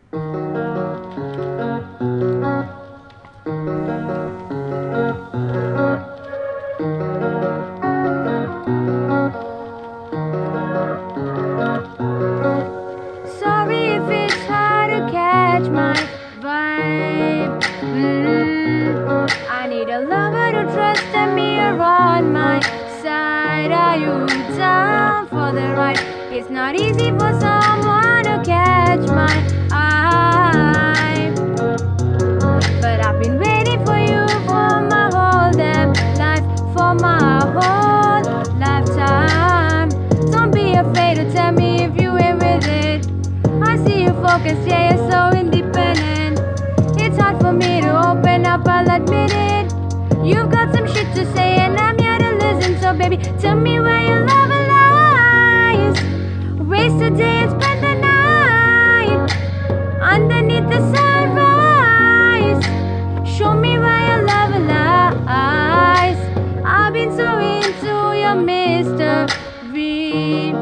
Sorry if it's hard to catch my vibe. I need a lover to trust and me on my side. Are you down for the ride? It's not easy for someone to catch my eye, but I've been waiting for you for my whole damn life, for my whole lifetime. Don't be afraid to tell me if you ain't with it. I see you focused, yeah, you're so independent. It's hard for me to open up, I'll admit it. You've got some shit to say and I'm here to listen. So baby, tell me where your love lies. Waste a day and spend the night underneath the sunrise. Show me where your love lies. I've been so into your mystery.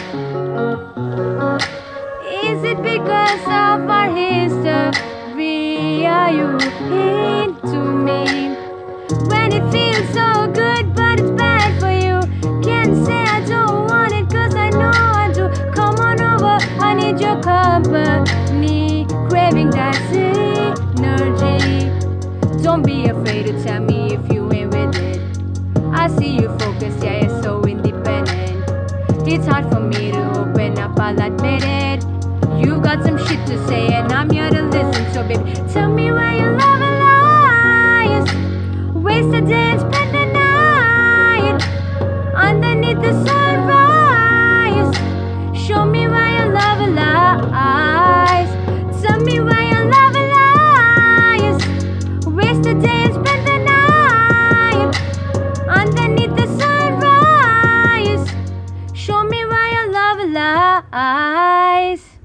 Is it because of our history? Are you into me? When it feels so good but it's bad for you, can't say I don't want it cause I know I do. Come on over, I need your company, craving that synergy. Don't be afraid to tell me if you ain't with it. I see you focused, yeah, you're so independent. It's hard for me to open up, I'll admit it. You've got some shit to say and I'm here to listen. So baby, tell me where your love lies. Waste a day and spend the night underneath the sunrise. Show me where your love lies. Tell me where your love lies. Waste a day and spend the night underneath the sunrise. Show me where your love lies.